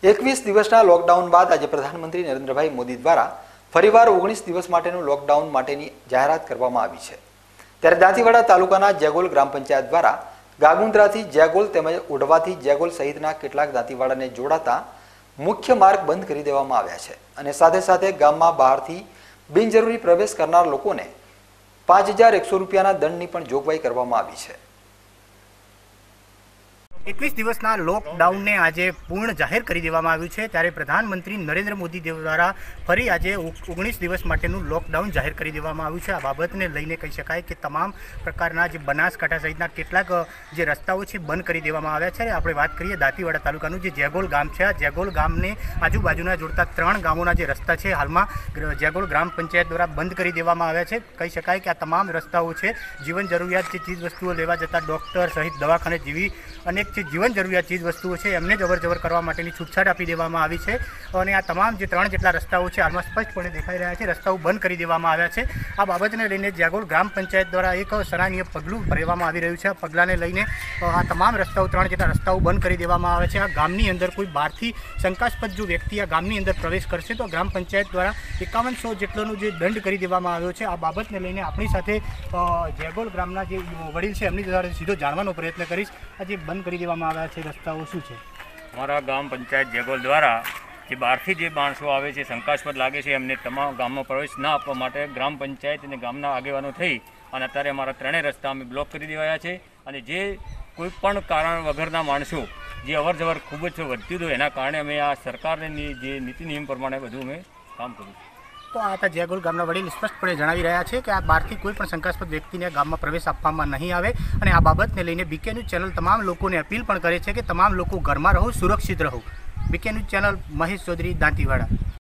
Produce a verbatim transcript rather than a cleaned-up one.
એકવીસ દિવસના લોકડાઉન બાદ આજે પ્રધાનમંત્રી નરેન્દ્રભાઈ મોદી દ્વારા ફરીવાર ઓગણીસ દિવસ માટેનું લોકડાઉન માટેની જાહેરાત કરવામાં આવી છે। ત્યારે દાંતીવાડા તાલુકાના જેગોલ ગ્રામ પંચાયત દ્વારા ગાગુંદ્રાથી જેગોલ તેમજ ઓઢવાથી જેગોલ સહિતના કેટલાક દાંતીવાડાને જોડાતા મુખ્ય માર્ગ બંધ કરી દેવામાં આવ્યા છે અને સાથે સાથે ગામમાં બહારથી બિનજરૂરી પ્રવેશ કરનાર લોકોને પાંચ હજાર એકસો રૂપિયાના દંડની પણ જોગવાઈ કરવામાં આવી છે। એકવીસ દિવસના લોકડાઉનને આજે પૂર્ણ જાહેર કરી દેવામાં આવ્યું છે। ત્યારે પ્રધાનમંત્રી નરેન્દ્ર મોદી દ્વારા ફરી આજે ઓગણીસ દિવસ માટેનું લોકડાઉન જાહેર કરી દેવામાં આવ્યું છે। આ બાબતને લઈને કહી શકાય કે તમામ પ્રકારના જે બનાસકાંઠા સહિતના કેટલાક જે રસ્તાઓ છે બંધ કરી દેવામાં આવ્યા છે। આપણે વાત કરીએ દાંતીવાડા તાલુકાનું જે જેગોલ ગામ છે, આ જેગોલ ગામને આજુબાજુના જોડતા ત્રણ ગામોના જે રસ્તા છે હાલમાં જેગોલ ગ્રામ પંચાયત દ્વારા બંધ કરી દેવામાં આવ્યા છે। કહી શકાય કે આ તમામ રસ્તાઓ છે જીવન જરૂરિયાત જે ચીજ વસ્તુઓ લેવા જતા ડૉક્ટર સહિત દવાખાને જેવી અનેક જે જીવન જરૂરિયાત ચીજ વસ્તુઓ છે એમને જ અવર જવર કરવા માટેની છૂટછાટ આપી દેવામાં આવી છે અને આ તમામ જે ત્રણ જેટલા રસ્તાઓ છે હાલમાં સ્પષ્ટપણે દેખાઈ રહ્યા છે, રસ્તાઓ બંધ કરી દેવામાં આવ્યા છે। આ બાબતને લઈને જેગોલ ગ્રામ પંચાયત દ્વારા એક સરાહનીય પગલું ભરવામાં આવી રહ્યું છે। આ પગલાંને લઈને આ તમામ રસ્તાઓ ત્રણ જેટલા રસ્તાઓ બંધ કરી દેવામાં આવે છે। આ ગામની અંદર કોઈ બહારથી શંકાસ્પદ જો વ્યક્તિ આ ગામની અંદર પ્રવેશ કરશે તો ગ્રામ પંચાયત દ્વારા એકાવનસો જેટલોનો જે દંડ કરી દેવામાં આવ્યો છે। આ બાબતને લઈને આપણી સાથે જેગોલ ગ્રામના જે વડીલ છે એમની દ્વારા સીધો જાણવાનો પ્રયત્ન કરીશ। આ જે બંધ કરી દેવામાં આવ્યા છે રસ્તાઓ શું છે? અમારા ગામ પંચાયત જેગોલ દ્વારા જે બહારથી જે માણસો આવે છે શંકાસ્પદ લાગે છે એમને તમામ ગામમાં પ્રવેશ ના આપવા માટે ગ્રામ પંચાયત અને ગામના આગેવાનો થઈ અને અત્યારે અમારા ત્રણેય રસ્તા અમે બ્લોક કરી દેવાયા છે અને જે કોઈ પણ કારણ વગરના માણસો જે અવર જવર ખૂબ જ વધ્યું હતું એના કારણે અમે આ સરકારની જે નીતિ નિયમ પ્રમાણે બધું અમે કામ કર્યું। તો આ હતા જેગોલ ગામના વડીલ સ્પષ્ટપણે જણાવી રહ્યા છે કે આ બહારથી કોઈ પણ શંકાસ્પદ વ્યક્તિને ગામમાં પ્રવેશ આપવામાં નહીં આવે અને આ બાબતને લઈને બીકે ન્યૂઝ ચેનલ તમામ લોકોને અપીલ પણ કરે છે કે તમામ લોકો ઘરમાં રહો, સુરક્ષિત રહો। BK news channel Mahesh Chaudhary, Dantiwada.